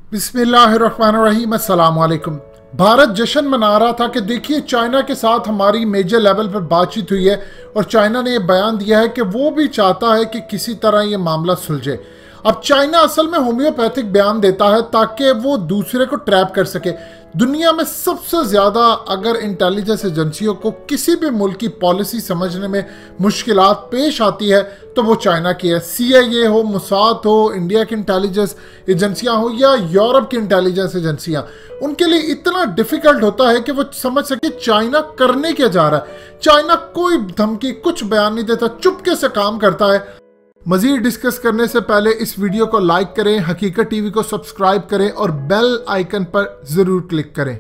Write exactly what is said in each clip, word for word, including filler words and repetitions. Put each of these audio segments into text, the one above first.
बिस्मिल्लाहिर्रहमानिर्रहीम, अस्सलाम वालेकुम। भारत जश्न मना रहा था कि देखिए चाइना के साथ हमारी मेजर लेवल पर बातचीत हुई है और चाइना ने यह बयान दिया है कि वो भी चाहता है कि किसी तरह ये मामला सुलझे। अब चाइना असल में होम्योपैथिक बयान देता है ताकि वो दूसरे को ट्रैप कर सके। दुनिया में सबसे ज़्यादा अगर इंटेलिजेंस एजेंसियों को किसी भी मुल्क की पॉलिसी समझने में मुश्किलात पेश आती है तो वो चाइना की है। सी आई ए हो, मुसाद हो, इंडिया की इंटेलिजेंस एजेंसियां हो या यूरोप की इंटेलिजेंस एजेंसियां, उनके लिए इतना डिफिकल्ट होता है कि वो समझ सके चाइना करने क्या जा रहा है। चाइना कोई धमकी, कुछ बयान नहीं देता, चुपके से काम करता है। मजीद डिस्कस करने से पहले इस वीडियो को लाइक करें, हकीकत टीवी को सब्सक्राइब करें और बेल आइकन पर जरूर क्लिक करें।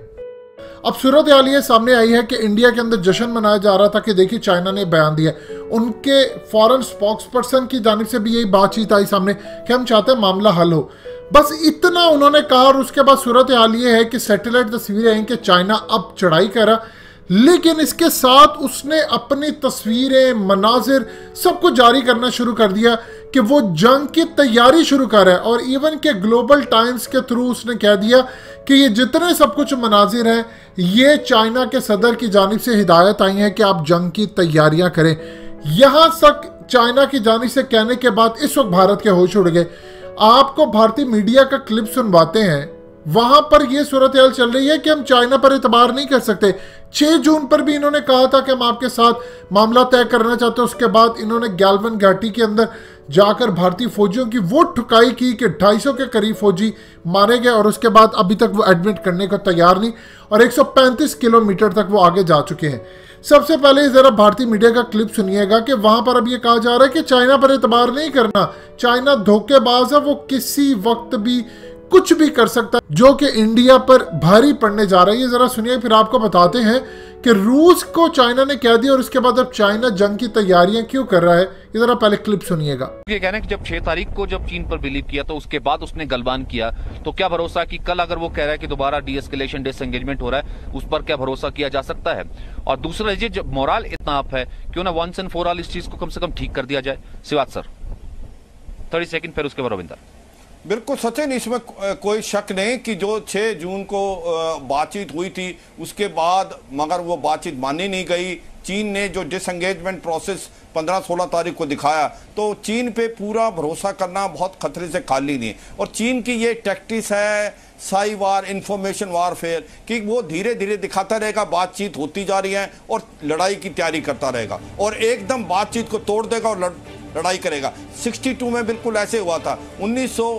अब सूरत हाल ये सामने आई है कि इंडिया के अंदर जश्न मनाया जा रहा था कि देखिए चाइना ने बयान दिया। उनके फॉरेन स्पोक्स पर्सन की जानिब से भी यही बातचीत आई सामने कि हम चाहते हैं मामला हल हो। बस इतना उन्होंने कहा और उसके बाद सूरत हाल ये है कि सैटेलाइट तस्वीरें आई कि चाइना अब चढ़ाई कर रहा, लेकिन इसके साथ उसने अपनी तस्वीरें, मनाजिर सब कुछ जारी करना शुरू कर दिया कि वो जंग की तैयारी शुरू कर रहा है। और इवन के ग्लोबल टाइम्स के थ्रू उसने कह दिया कि ये जितने सब कुछ मनाजिर हैं ये चाइना के सदर की जानिब से हिदायत आई है कि आप जंग की तैयारियां करें। यहाँ तक चाइना की जानिब से कहने के बाद इस वक्त भारत के होश उड़ गए। आपको भारतीय मीडिया का क्लिप सुनवाते हैं, वहां पर यह सूरत हाल चल रही है कि हम चाइना पर एतबार नहीं कर सकते। छह जून पर भी इन्होंने कहा था कि हम आपके साथ मामला तय करना चाहते हैं। उसके बाद इन्होंने गैल्वन घाटी के अंदर जाकर भारतीय फौजियों की वो ठुकाई की कि ढाई सौ के करीब फौजी मारे गए और उसके बाद अभी तक वो एडमिट करने को तैयार नहीं और एक सौ पैंतीस किलोमीटर तक वो आगे जा चुके हैं। सबसे पहले जरा भारतीय मीडिया का क्लिप सुनिएगा कि वहां पर अब ये कहा जा रहा है कि चाइना पर एतबार नहीं करना, चाइना धोखेबाज है, वो किसी वक्त भी कुछ भी कर सकता है जो कि इंडिया पर भारी पड़ने जा रहा है। ये जरा सुनिए, फिर आपको बताते हैं कि रूस को चाइना ने कह दिया और उसके बाद अब चाइना जंग की तैयारियां क्यों कर रहा है। ये जरा पहले क्लिप सुनिएगा। ये कहना है कि जब छह तारीख को जब चीन पर बिलीव किया तो उसके बाद उसने गलबान किया, तो क्या भरोसा कि कल अगर वो कह रहा है कि दोबारा डी एस्केलेशन, डिसएंगेजमेंट हो रहा है, उस पर क्या भरोसा किया जा सकता है। और दूसरा ये जब मोरल इतना अप है, क्यों ना वंस एंड फॉर ऑल इस चीज को कम से कम ठीक कर दिया जाए। सिवात सर तीस सेकंड, फिर उसके बाद रविंदर। बिल्कुल सचिन, इसमें कोई शक नहीं कि जो छह जून को बातचीत हुई थी उसके बाद मगर वो बातचीट मानी नहीं गई। चीन ने जो डिसएंगेजमेंट प्रोसेस पंद्रह सोलह तारीख को दिखाया तो चीन पे पूरा भरोसा करना बहुत खतरे से खाली नहीं। और चीन की ये टैक्टिस है साई वार, इंफॉर्मेशन वारफेयर, कि वो धीरे धीरे दिखाता रहेगा बातचीत होती जा रही है और लड़ाई की तैयारी करता रहेगा और एकदम बातचीत को तोड़ देगा और लड़ाई करेगा। बासठ में बिल्कुल ऐसे हुआ था। उन्नीस सौ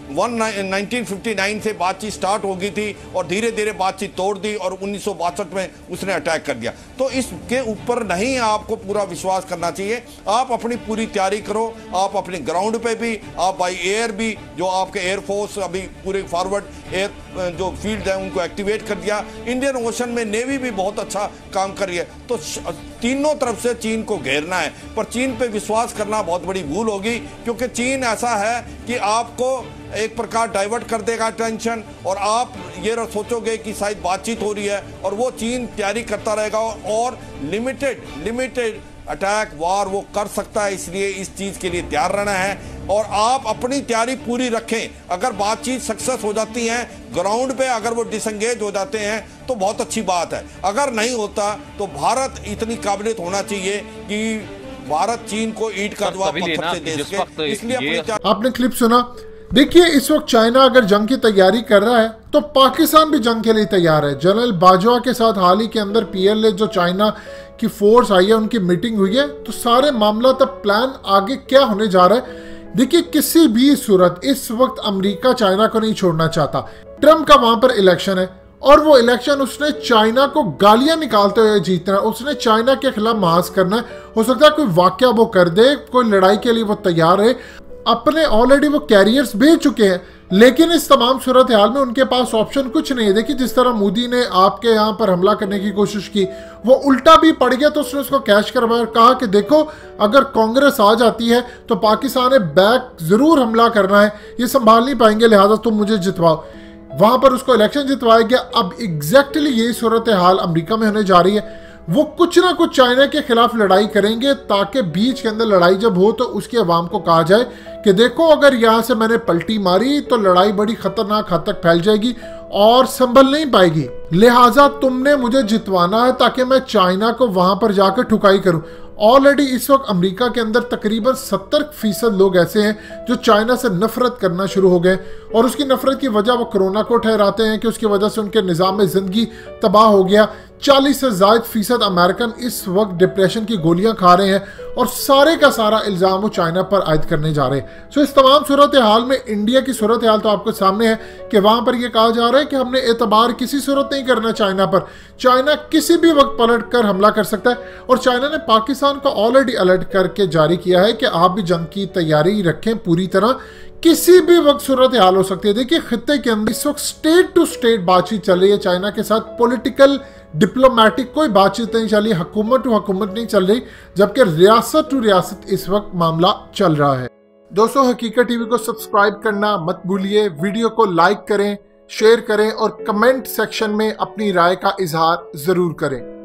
उन्नीस सौ उनसठ से बातचीत स्टार्ट हो गई थी और धीरे धीरे बातचीत तोड़ दी और उन्नीस सौ बासठ में उसने अटैक कर दिया। तो इसके ऊपर नहीं आपको पूरा विश्वास करना चाहिए। आप अपनी पूरी तैयारी करो, आप अपनी ग्राउंड पे भी, आप बाई एयर भी, जो आपके एयरफोर्स अभी पूरे फॉरवर्ड एयर जो फील्ड है उनको एक्टिवेट कर दिया। इंडियन ओशन में नेवी भी बहुत अच्छा काम कर रही है। तो तीनों तरफ से चीन को घेरना है, पर चीन पे विश्वास करना बहुत बड़ी भूल होगी, क्योंकि चीन ऐसा है कि आपको एक प्रकार डाइवर्ट कर देगा टेंशन और आप ये सोचोगे कि शायद बातचीत हो रही है और वो चीन तैयारी करता रहेगा और लिमिटेड लिमिटेड अटैक वार वो कर सकता है। इसलिए इस चीज के लिए तैयार रहना है और आप अपनी तैयारी पूरी रखें। अगर बातचीत सक्सेस हो जाती है ग्राउंड पे, अगर वो डिसएंगेज हो जाते हैं तो बहुत अच्छी बात है। अगर नहीं होता तो भारत इतनी काबिलियत होना चाहिए कि भारत चीन को ईंट का जवाब पत्थर से दे सके। इसलिए आपने क्लिप सुना। देखिए इस वक्त चाइना अगर जंग की तैयारी कर रहा है तो पाकिस्तान भी जंग के लिए तैयार है। जनरल बाजवा के साथ हाल ही के अंदर पीएलए जो चाइना की फोर्स आई है उनकी मीटिंग हुई है, तो सारे मामला तब प्लान आगे क्या होने जा रहा है। देखिए किसी भी सूरत इस वक्त अमेरिका चाइना को नहीं छोड़ना चाहता। ट्रम्प का वहां पर इलेक्शन है और वो इलेक्शन उसने चाइना को गालियां निकालते हुए जीतना है। उसने चाइना के खिलाफ महाज करना है। हो सकता है कोई वाकया वो कर दे, कोई लड़ाई के लिए वो तैयार है। अपने ऑलरेडी वो कैरियर्स भेज चुके हैं, लेकिन इस तमाम सूरत हाल में उनके पास ऑप्शन कुछ नहीं है। देखिए जिस तरह मोदी ने आपके यहाँ पर हमला करने की कोशिश की, वो उल्टा भी पड़ गया तो उसने उसको कैश करवाया और कहा कि देखो अगर कांग्रेस आ जाती है तो पाकिस्तान ने बैक जरूर हमला करना है, ये संभाल नहीं पाएंगे, लिहाजा तुम मुझे जितवाओ। वहां पर उसको इलेक्शन जितवाया गया। अब एग्जैक्टली यही सूरत हाल अमेरिका में होने जा रही है। वो कुछ ना कुछ चाइना के खिलाफ लड़ाई करेंगे, ताकि बीच के अंदर लड़ाई जब हो तो उसकी आवाम को कहा जाए कि देखो अगर यहाँ से मैंने पलटी मारी तो लड़ाई बड़ी खतरनाक हद तक फैल जाएगी और संभल नहीं पाएगी, लिहाजा तुमने मुझे जितवाना है ताकि मैं चाइना को वहां पर जाकर ठुकाई करूं। ऑलरेडी इस वक्त अमेरिका के अंदर तकरीबन सत्तर फीसद लोग ऐसे हैं जो चाइना से नफरत करना शुरू हो गए, और उसकी नफरत की वजह वो कोरोना को ठहराते हैं कि उसकी वजह से उनके निज़ाम में ज़िंदगी तबाह हो गया। चालीस से ज़ायद फीसद अमेरिकन इस वक्त डिप्रेशन की गोलियां खा रहे हैं, और सारे का सारा इल्ज़ाम वो चाइना पर आयद करने जा रहे हैं। सो इस तमाम सूरत हाल में इंडिया की सूरत हाल तो आपके सामने है कि वहां पर यह कहा जा रहा है कि हमने एतबार किसी सूरत नहीं करना चाइना पर। चाइना किसी भी वक्त पलट कर हमला कर सकता है, और चाइना ने पाकिस्तान को ऑलरेडी अलर्ट करके जारी किया है कि आप भी जंग की तैयारी रखें पूरी तरह, किसी भी वक्त सूरत हाल हो सकती है। देखिए खित्ते के अंदर इस वक्त स्टेट टू स्टेट बातचीत चल रही है चाइना के साथ, पॉलिटिकल डिप्लोमेटिक कोई बातचीत नहीं चल रही, हुकूमत टू हुकूमत नहीं चल रही, जबकि रियासत टू रियासत इस वक्त मामला चल रहा है। दोस्तों हकीकत टीवी को सब्सक्राइब करना मत भूलिए, वीडियो को लाइक करें, शेयर करें और कमेंट सेक्शन में अपनी राय का इजहार जरूर करें।